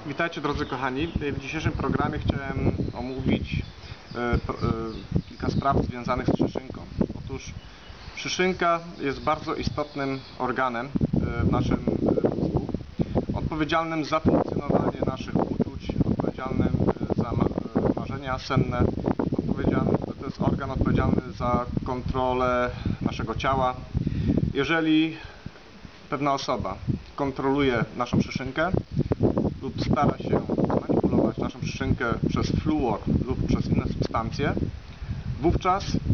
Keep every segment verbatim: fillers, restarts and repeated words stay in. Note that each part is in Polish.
Witajcie drodzy kochani. W dzisiejszym programie chciałem omówić e, e, kilka spraw związanych z przyszynką. Otóż przyszynka jest bardzo istotnym organem e, w naszym mózgu, odpowiedzialnym za funkcjonowanie naszych uczuć, odpowiedzialnym za ma marzenia senne, odpowiedzialny, to jest organ odpowiedzialny za kontrolę naszego ciała. Jeżeli pewna osoba kontroluje naszą przyszynkę lub stara się zmanipulować naszą przyszynkę przez fluor lub przez inne substancje, wówczas yy,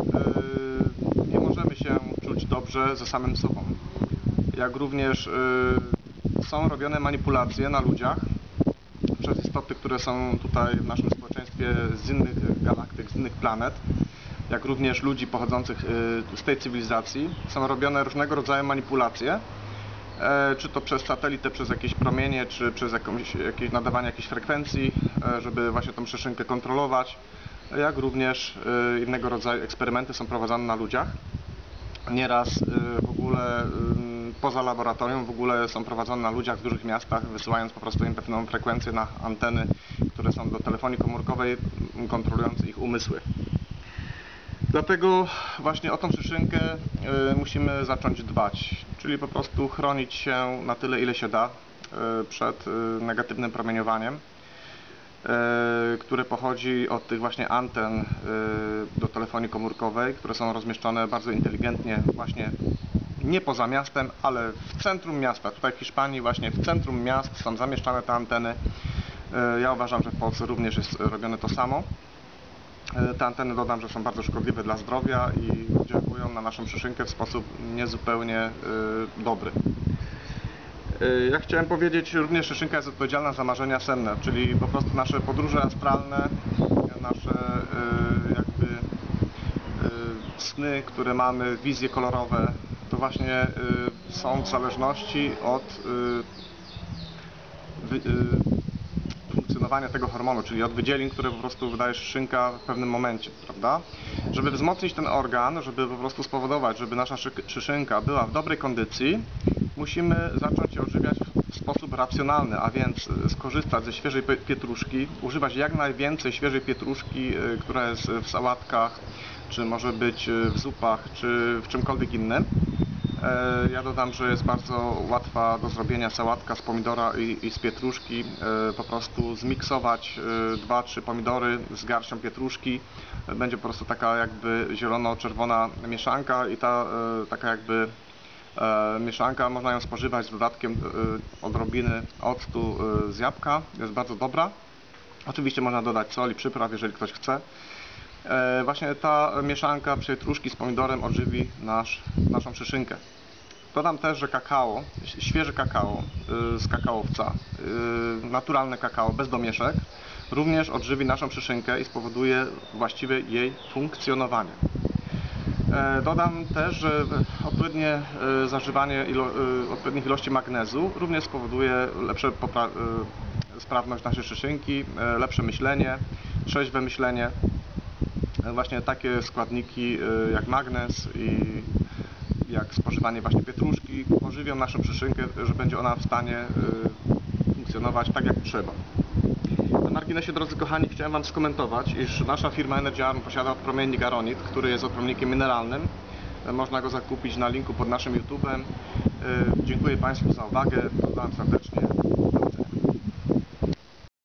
nie możemy się czuć dobrze ze samym sobą. Jak również yy, są robione manipulacje na ludziach przez istoty, które są tutaj w naszym społeczeństwie z innych galaktyk, z innych planet, jak również ludzi pochodzących yy, z tej cywilizacji. Są robione różnego rodzaju manipulacje, czy to przez satelitę, przez jakieś promienie, czy przez jakąś, jakieś nadawanie jakiejś frekwencji, żeby właśnie tą przyszynkę kontrolować, jak również innego rodzaju eksperymenty są prowadzone na ludziach. Nieraz w ogóle poza laboratorium w ogóle są prowadzone na ludziach w dużych miastach, wysyłając po prostu im pewną frekwencję na anteny, które są do telefonii komórkowej, kontrolując ich umysły. Dlatego właśnie o tą przyszynkę y, musimy zacząć dbać, czyli po prostu chronić się na tyle, ile się da y, przed y, negatywnym promieniowaniem, y, które pochodzi od tych właśnie anten y, do telefonii komórkowej, które są rozmieszczone bardzo inteligentnie właśnie nie poza miastem, ale w centrum miasta. Tutaj w Hiszpanii właśnie w centrum miast są zamieszczane te anteny. Y, ja uważam, że w Polsce również jest robione to samo. Te anteny, dodam, że są bardzo szkodliwe dla zdrowia i działają na naszą przyszynkę w sposób niezupełnie y, dobry. Y, ja chciałem powiedzieć, również przyszynka jest odpowiedzialna za marzenia senne, czyli po prostu nasze podróże astralne, nasze y, jakby y, sny, które mamy, wizje kolorowe, to właśnie y, są w zależności od y, y, funkcjonowania tego hormonu, czyli od wydzielin, które po prostu wydaje szynka w pewnym momencie, prawda? Żeby wzmocnić ten organ, żeby po prostu spowodować, żeby nasza szyszynka była w dobrej kondycji, musimy zacząć ją odżywiać w sposób racjonalny, a więc skorzystać ze świeżej pietruszki, używać jak najwięcej świeżej pietruszki, która jest w sałatkach, czy może być w zupach, czy w czymkolwiek innym. Ja dodam, że jest bardzo łatwa do zrobienia sałatka z pomidora i, i z pietruszki. Po prostu zmiksować dwa trzy pomidory z garścią pietruszki. Będzie po prostu taka jakby zielono-czerwona mieszanka i ta taka jakby mieszanka, można ją spożywać z dodatkiem odrobiny octu z jabłka. Jest bardzo dobra. Oczywiście można dodać soli, przypraw, jeżeli ktoś chce. Właśnie ta mieszanka pietruszki z pomidorem odżywi nasz, naszą przyszynkę. Dodam też, że kakao, świeże kakao z kakaowca, naturalne kakao bez domieszek, również odżywi naszą przyszynkę i spowoduje właściwe jej funkcjonowanie. Dodam też, że odpowiednie zażywanie ilo, odpowiednich ilości magnezu również spowoduje lepsze sprawność naszej przyszynki, lepsze myślenie, trzeźwe myślenie. Właśnie takie składniki jak magnez i jak spożywanie właśnie pietruszki ożywią naszą przyszynkę, że będzie ona w stanie funkcjonować tak jak trzeba. Na marginesie, drodzy kochani, chciałem Wam skomentować, iż nasza firma Energy Arm posiada odpromiennik Aronit, który jest odpromiennikiem mineralnym. Można go zakupić na linku pod naszym YouTube'em. Dziękuję Państwu za uwagę, pozdrawiam serdecznie.